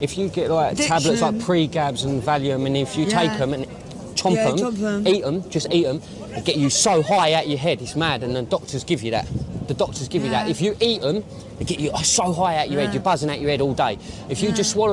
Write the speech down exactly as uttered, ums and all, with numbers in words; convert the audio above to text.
If you get like Addiction. tablets like pre-gabs and Valium, and if you Yeah. take them and chomp Yeah, them, chomp 'em. eat them, just eat them, they get you so high out your head, it's mad, and the doctors give you that. The doctors give you that. Yeah. If you eat them, they get you so high out your Yeah. head, you're buzzing out your head all day. If you Yeah. just swallow